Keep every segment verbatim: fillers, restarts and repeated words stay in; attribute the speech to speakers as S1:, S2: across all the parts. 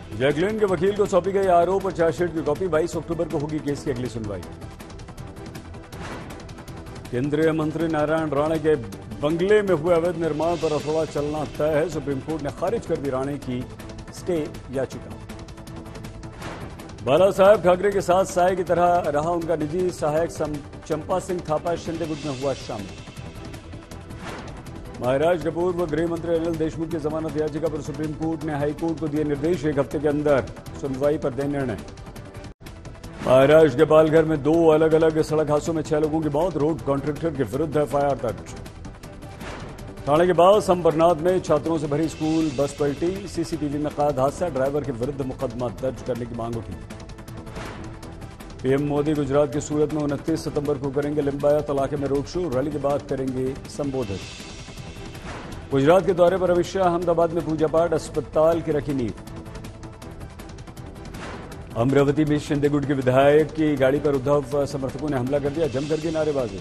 S1: Jacqueline के वकील को सौंपी गई आरोप और चार्जशीट की कॉपी। बाईस अक्टूबर को होगी केस की अगली सुनवाई। केंद्रीय मंत्री नारायण राणे के बंगले में हुए अवैध निर्माण पर अफवाह चलना तय है। सुप्रीम कोर्ट ने खारिज कर दी राणे की स्टे याचिका। बाला साहेब ठाकरे के साथ साय की तरह रहा उनका निजी सहायक चंपा सिंह थापा शिंदे गुट में हुआ शामिल। महाराष्ट्र के पूर्व गृह मंत्री अनिल देशमुख की जमानत याचिका पर सुप्रीम कोर्ट ने हाईकोर्ट को दिए निर्देश। एक हफ्ते के अंदर सुनवाई पर दे निर्णय। महाराष्ट्र के पालघर में दो अलग अलग सड़क हादसों में छह लोगों की मौत। रोड कॉन्ट्रैक्टर के विरुद्ध एफआईआर दर्ज। थाने के बाद संबरनाथ में छात्रों से भरी स्कूल बस पलटी। सीसीटीवी में कैद हादसा। ड्राइवर के विरुद्ध मुकदमा दर्ज करने की मांग उठी। पीएम मोदी गुजरात के सूरत में उनतीस सितंबर को करेंगे लिंबायत इलाके में रोड शो। रैली के बाद करेंगे संबोधित। गुजरात के दौरे पर अमित शाह अहमदाबाद में पूजा पाठ। अस्पताल की रखी नींव। अमरावती में शिंदे गुट के विधायक की गाड़ी पर उद्धव समर्थकों ने हमला कर दिया। जमकर की नारेबाजी।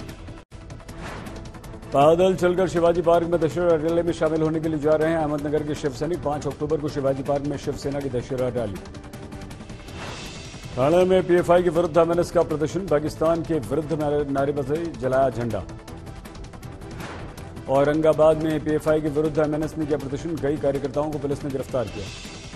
S1: पैदल चलकर शिवाजी पार्क में दशहरा रैली में शामिल होने के लिए जा रहे हैं अहमदनगर के शिव सैनिक। पांच अक्टूबर को शिवाजी पार्क में शिवसेना की दशहरा रैली। ठाणे में पीएफआई के विरुद्ध एमएनएस का प्रदर्शन। पाकिस्तान के विरुद्ध नारेबाजी, जलाया झंडा। औरंगाबाद में पीएफआई के विरुद्ध एमएनएस ने किया प्रदर्शन। कई कार्यकर्ताओं को पुलिस ने गिरफ्तार किया।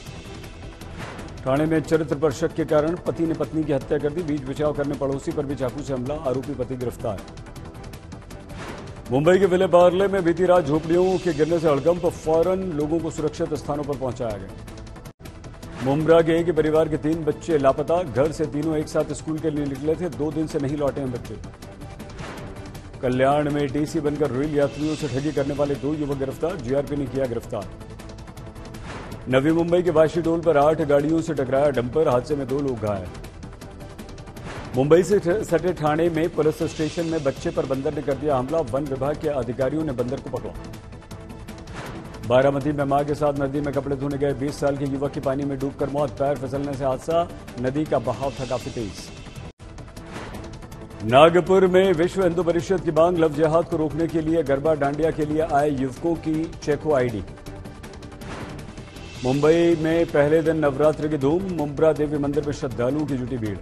S1: ठाणे में चरित्र पर शक के कारण पति ने पत्नी की हत्या कर दी। बीच बचाव करने पड़ोसी पर भी चाकू से हमला। आरोपी पति गिरफ्तार। मुंबई के विले पार्ले में बीती रात झोपड़ियों के गिरने से हड़कंप। फौरन लोगों को सुरक्षित स्थानों पर पहुंचाया गया। मुंब्रा के एक ही परिवार के तीन बच्चे लापता। घर से तीनों एक साथ स्कूल के लिए निकले थे। दो दिन से नहीं लौटे हैं बच्चे। कल्याण में टीसी बनकर रेल यात्रियों से ठगी करने वाले दो युवक गिरफ्तार। जीआरपी ने किया गिरफ्तार। नवी मुंबई के वाशी टोल पर आठ गाड़ियों से टकराया डंपर। हादसे में दो लोग घायल। मुंबई से सटे ठाणे में पुलिस स्टेशन में बच्चे पर बंदर ने कर दिया हमला। वन विभाग के अधिकारियों ने बंदर को पकड़ा। बारामती में मां के साथ नदी में कपड़े धोने गए बीस साल के युवक की पानी में डूबकर मौत। पैर फिसलने से हादसा। नदी का बहाव था काफी तेज। नागपुर में विश्व हिंदू परिषद की मांग। लव जिहाद को रोकने के लिए गरबा डांडिया के लिए आए युवकों की चेको आईडी। मुंबई में पहले दिन नवरात्र की धूम। मुंब्रा देवी मंदिर में श्रद्धालुओं की जुटी भीड़।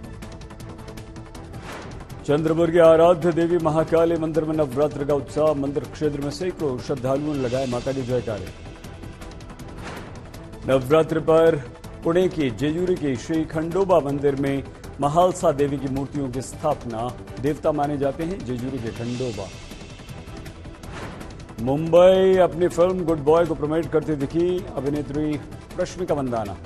S1: चंद्रपुर के आराध्य देवी महाकाली मंदिर में नवरात्र का उत्साह। मंदिर क्षेत्र में सैकड़ों श्रद्धालुओं ने लगाए माता की जयकारे। नवरात्र पर पुणे की जेजूरी के श्री खंडोबा मंदिर में महालसा देवी की मूर्तियों की स्थापना। देवता माने जाते हैं जेजूरी के खंडोबा। मुंबई अपनी फिल्म गुड बॉय को प्रमोट करती दिखी अभिनेत्री रश्मिका मंदाना।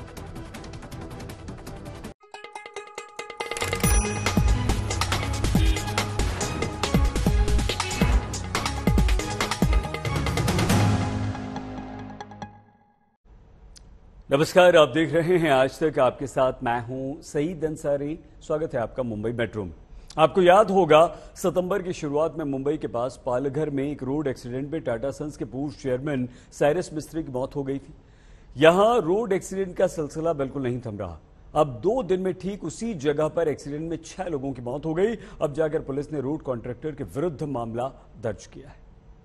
S1: नमस्कार, आप देख रहे हैं आज तक। आपके साथ मैं हूं सईद अंसारी। स्वागत है आपका मुंबई मेट्रो में। आपको याद होगा सितंबर की शुरुआत में मुंबई के पास पालघर में एक रोड एक्सीडेंट में टाटा सन्स के पूर्व चेयरमैन साइरस मिस्त्री की मौत हो गई थी। यहां रोड एक्सीडेंट का सिलसिला बिल्कुल नहीं थम रहा। अब दो दिन में ठीक उसी जगह पर एक्सीडेंट में छह लोगों की मौत हो गई। अब जाकर पुलिस ने रोड कॉन्ट्रैक्टर के विरुद्ध मामला दर्ज किया है।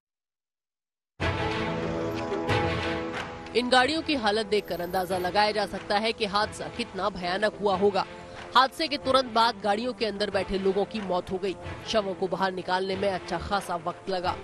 S2: इन गाड़ियों की हालत देखकर अंदाजा लगाया जा सकता है कि हादसा कितना भयानक हुआ होगा। हादसे के तुरंत बाद गाड़ियों के अंदर बैठे लोगों की मौत हो गई। शवों को बाहर निकालने में अच्छा खासा वक्त लगा।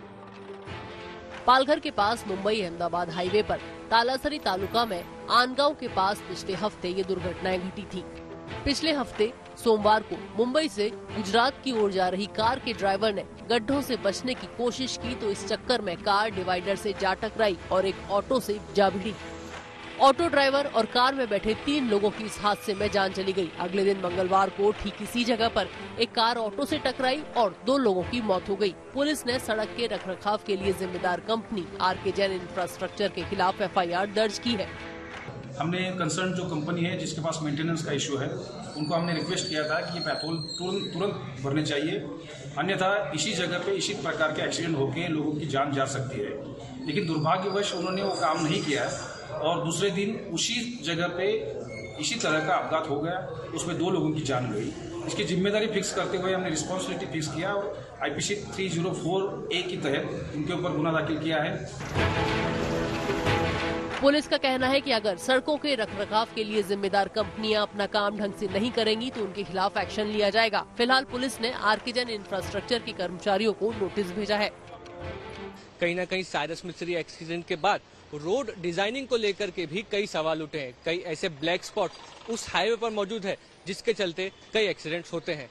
S2: पालघर के पास मुंबई अहमदाबाद हाईवे पर तालासरी तालुका में आनगांव के पास पिछले हफ्ते ये दुर्घटनाएं घटी थी। पिछले हफ्ते सोमवार को मुंबई से गुजरात की ओर जा रही कार के ड्राइवर ने गड्ढों से बचने की कोशिश की तो इस चक्कर में कार डिवाइडर से जा टकराई और एक ऑटो से जा भिड़ी। ऑटो ड्राइवर और कार में बैठे तीन लोगों की इस हादसे में जान चली गई। अगले दिन मंगलवार को ठीक इसी जगह पर एक कार ऑटो से टकराई और दो लोगों की मौत हो गई। पुलिस ने सड़क के रखरखाव के लिए जिम्मेदार कंपनी आर के जैन इंफ्रास्ट्रक्चर के खिलाफ एफ आई आर दर्ज की है।
S3: हमने कंसर्न जो कंपनी है जिसके पास मेंटेनेंस का इशू है उनको हमने रिक्वेस्ट किया था कि ये पेट्रोल तुरंत तुरंत भरने चाहिए, अन्यथा इसी जगह पे इसी प्रकार के एक्सीडेंट होकर लोगों की जान जा सकती है। लेकिन दुर्भाग्यवश उन्होंने वो काम नहीं किया और दूसरे दिन उसी जगह पे इसी तरह का अपघात हो गया, उसमें दो लोगों की जान गई। इसकी जिम्मेदारी फिक्स करते हुए हमने रिस्पॉन्सिबिलिटी फिक्स किया और IPC three zero four A के तहत उनके ऊपर गुना दाखिल किया है।
S2: पुलिस का कहना है कि अगर सड़कों के रखरखाव के लिए जिम्मेदार कंपनियां अपना काम ढंग से नहीं करेंगी तो उनके खिलाफ एक्शन लिया जाएगा। फिलहाल पुलिस ने आरकेजन इंफ्रास्ट्रक्चर के कर्मचारियों को नोटिस भेजा है।
S4: कहीं न कहीं साइरस मिस्त्री एक्सीडेंट के बाद रोड डिजाइनिंग को लेकर के भी कई सवाल उठे हैं। कई ऐसे ब्लैक स्पॉट उस हाईवे पर मौजूद है जिसके चलते कई एक्सीडेंट्स होते हैं।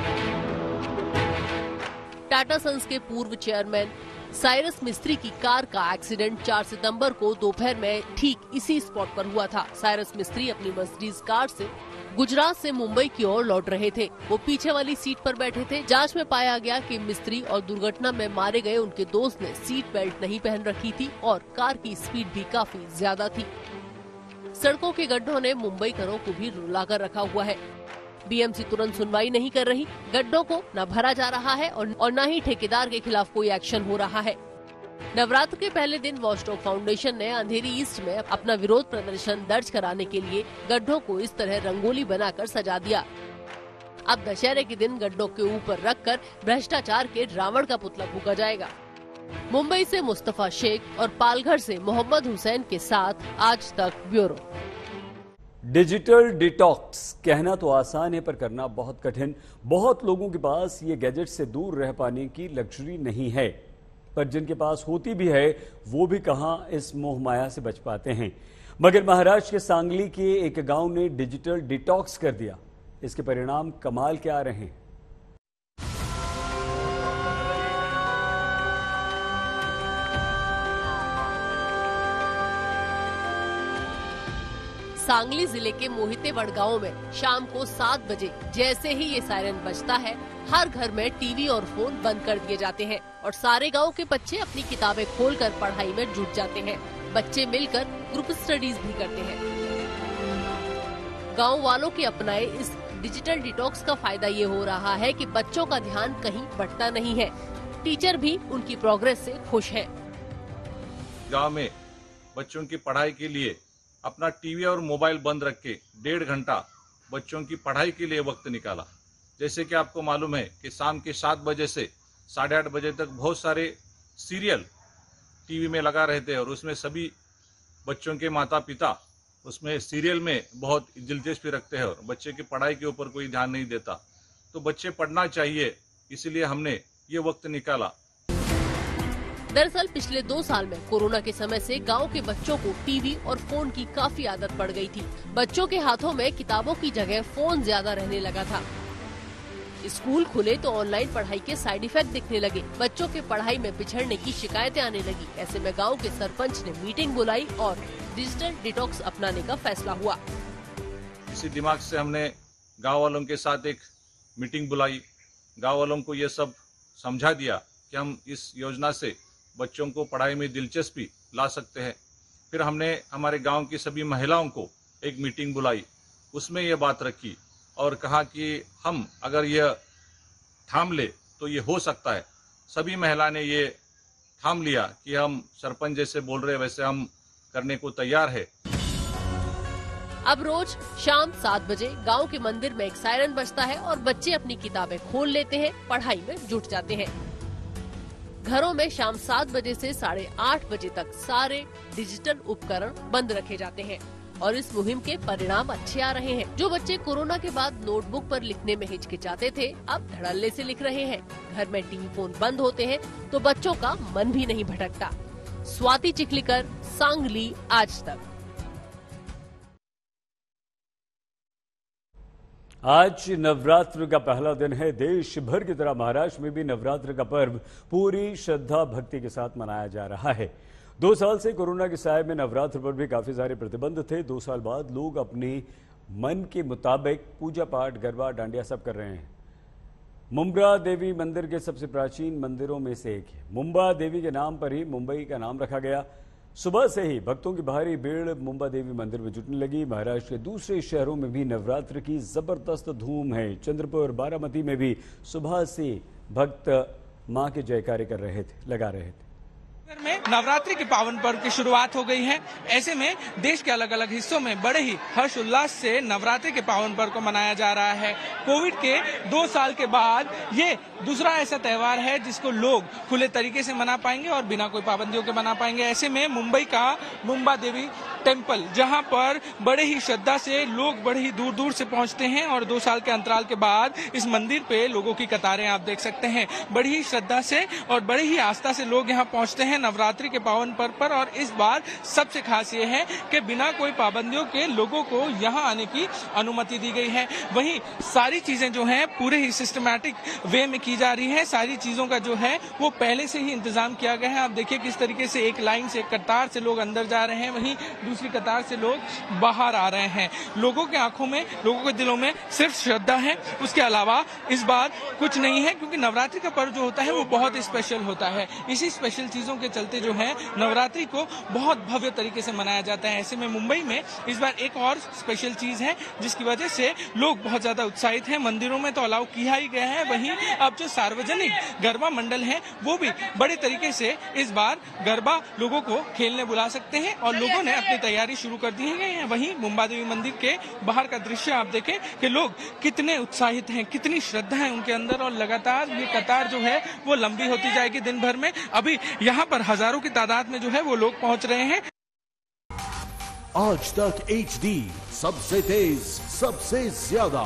S2: टाटा सन्स के पूर्व चेयरमैन साइरस मिस्त्री की कार का एक्सीडेंट चार सितंबर को दोपहर में ठीक इसी स्पॉट पर हुआ था। साइरस मिस्त्री अपनी मर्सिडीज कार से गुजरात से मुंबई की ओर लौट रहे थे। वो पीछे वाली सीट पर बैठे थे। जांच में पाया गया कि मिस्त्री और दुर्घटना में मारे गए उनके दोस्त ने सीट बेल्ट नहीं पहन रखी थी और कार की स्पीड भी काफी ज्यादा थी। सड़कों के गड्ढों ने मुंबई करों को भी रुलाकर रखा हुआ है। बीएमसी तुरंत सुनवाई नहीं कर रही। गड्ढों को न भरा जा रहा है और, और न ही ठेकेदार के खिलाफ कोई एक्शन हो रहा है। नवरात्र के पहले दिन वॉचडॉग फाउंडेशन ने अंधेरी ईस्ट में अपना विरोध प्रदर्शन दर्ज कराने के लिए गड्ढों को इस तरह रंगोली बनाकर सजा दिया। अब दशहरे के दिन गड्ढों के ऊपर रखकर भ्रष्टाचार के रावण का पुतला फूंका जाएगा। मुंबई से मुस्तफा शेख और पालघर से मोहम्मद हुसैन के साथ आज तक ब्यूरो।
S1: डिजिटल डिटॉक्स कहना तो आसान है पर करना बहुत कठिन। बहुत लोगों के पास ये गैजेट से दूर रह पाने की लग्जरी नहीं है, पर जिनके पास होती भी है वो भी कहां इस मोह माया से बच पाते हैं। मगर महाराष्ट्र के सांगली के एक गांव ने डिजिटल डिटॉक्स कर दिया। इसके परिणाम कमाल के आ रहे हैं।
S2: सांगली जिले के मोहिते गांव में शाम को सात बजे जैसे ही ये सायरन बजता है, हर घर में टीवी और फोन बंद कर दिए जाते हैं और सारे गांव के बच्चे अपनी किताबें खोलकर पढ़ाई में जुट जाते हैं। बच्चे मिलकर ग्रुप स्टडीज भी करते हैं। गांव वालों के अपनाए इस डिजिटल डिटॉक्स का फायदा ये हो रहा है कि बच्चों का ध्यान कहीं भटकता नहीं है। टीचर भी उनकी प्रोग्रेस से खुश हैं।
S5: गांव में बच्चों की पढ़ाई के लिए अपना टीवी और मोबाइल बंद रख के डेढ़ घंटा बच्चों की पढ़ाई के लिए वक्त निकाला। जैसे कि आपको मालूम है कि शाम के सात बजे से साढ़े आठ बजे तक बहुत सारे सीरियल टीवी में लगा रहते हैं और उसमें सभी बच्चों के माता पिता उसमें सीरियल में बहुत दिलचस्पी रखते हैं और बच्चे की पढ़ाई के ऊपर कोई ध्यान नहीं देता। तो बच्चे पढ़ना चाहिए, इसलिए हमने ये वक्त निकाला।
S2: दरअसल पिछले दो साल में कोरोना के समय से गांव के बच्चों को टीवी और फोन की काफी आदत पड़ गई थी। बच्चों के हाथों में किताबों की जगह फोन ज्यादा रहने लगा था। स्कूल खुले तो ऑनलाइन पढ़ाई के साइड इफेक्ट दिखने लगे। बच्चों के पढ़ाई में पिछड़ने की शिकायतें आने लगी। ऐसे में गांव के सरपंच ने मीटिंग बुलाई और डिजिटल डिटॉक्स अपनाने का फैसला हुआ।
S5: इसी दिमाग से हमने गाँव वालों के साथ एक मीटिंग बुलाई। गाँव वालों को ये सब समझा दिया कि हम इस योजना से बच्चों को पढ़ाई में दिलचस्पी ला सकते हैं। फिर हमने हमारे गांव की सभी महिलाओं को एक मीटिंग बुलाई, उसमें ये बात रखी और कहा कि हम अगर ये थाम ले तो ये हो सकता है। सभी महिला ने ये थाम लिया कि हम सरपंच जैसे बोल रहे वैसे हम करने को तैयार है।
S2: अब रोज शाम सात बजे गांव के मंदिर में एक सायरन बजता है और बच्चे अपनी किताबें खोल लेते हैं, पढ़ाई में जुट जाते हैं। घरों में शाम सात बजे से साढ़े आठ बजे तक सारे डिजिटल उपकरण बंद रखे जाते हैं और इस मुहिम के परिणाम अच्छे आ रहे हैं। जो बच्चे कोरोना के बाद नोटबुक पर लिखने में हिचकिचाते थे, अब धड़ल्ले से लिख रहे हैं। घर में टीवी फोन बंद होते हैं तो बच्चों का मन भी नहीं भटकता। स्वाति चिखलीकर, सांगली, आज तक।
S1: आज नवरात्र का पहला दिन है। देश भर की तरह महाराष्ट्र में भी नवरात्र का पर्व पूरी श्रद्धा भक्ति के साथ मनाया जा रहा है। दो साल से कोरोना के साए में नवरात्र पर भी काफी सारे प्रतिबंध थे। दो साल बाद लोग अपने मन के मुताबिक पूजा पाठ, गरबा, डांडिया सब कर रहे हैं। मुंब्रा देवी मंदिर के सबसे प्राचीन मंदिरों में से एक है। मुंबा देवी के नाम पर ही मुंबई का नाम रखा गया। सुबह से ही भक्तों की भारी भीड़ मुंबा देवी मंदिर में जुटने लगी। महाराष्ट्र के दूसरे शहरों में भी नवरात्र की जबरदस्त धूम है। चंद्रपुर और बारामती में भी सुबह से भक्त मां के जयकारे कर रहे थे, लगा रहे थे।
S6: में नवरात्रि के पावन पर्व की शुरुआत हो गई है। ऐसे में देश के अलग अलग हिस्सों में बड़े ही हर्ष उल्लास से नवरात्रि के पावन पर्व को मनाया जा रहा है। कोविड के दो साल के बाद ये दूसरा ऐसा त्योहार है जिसको लोग खुले तरीके से मना पाएंगे और बिना कोई पाबंदियों के मना पाएंगे। ऐसे में मुंबई का मुंबा देवी टेम्पल, जहां पर बड़े ही श्रद्धा से लोग बड़े ही दूर दूर से पहुंचते हैं और दो साल के अंतराल के बाद इस मंदिर पे लोगों की कतारें आप देख सकते हैं। बड़ी ही श्रद्धा से और बड़ी ही आस्था से लोग यहां पहुंचते हैं नवरात्रि के पावन पर्व पर। और इस बार सबसे खास ये है कि बिना कोई पाबंदियों के लोगों को यहां आने की अनुमति दी गई है। वहीं सारी चीजें जो हैं पूरे ही सिस्टमैटिक वे में की जा रही है। सारी चीजों का जो है वो पहले से ही इंतजाम किया गया है। आप देखिए किस तरीके से एक लाइन से, एक कतार से लोग अंदर जा रहे हैं, वहीं दूसरी कतार से लोग बाहर आ रहे हैं। लोगों के आंखों में, लोगों के दिलों में सिर्फ श्रद्धा है, उसके अलावा इस बार कुछ नहीं है, क्योंकि नवरात्रि का पर्व जो होता है वो बहुत स्पेशल होता है। इसी स्पेशल चीजों के चलते जो है नवरात्रि को बहुत भव्य तरीके से मनाया जाता है। ऐसे में मुंबई में इस बार एक और स्पेशल चीज है जिसकी वजह से लोग बहुत ज्यादा उत्साहित हैं। मंदिरों में तो अलाउ किया ही गया है, वहीं अब जो सार्वजनिक गरबा मंडल है वो भी बड़े तरीके से इस बार गरबा लोगों को खेलने बुला सकते हैं और लोगों ने अपनी तैयारी शुरू कर दी है। वहीं मुंबा देवी मंदिर के बाहर का दृश्य आप देखें कि लोग कितने उत्साहित हैं, कितनी श्रद्धा है उनके अंदर और लगातार ये कतार जो है वो लंबी होती जाएगी दिन भर में। अभी यहाँ पर हजारों की तादाद में जो है वो लोग पहुंच रहे हैं।
S7: आज तक एच डी सबसे तेज, सबसे ज्यादा।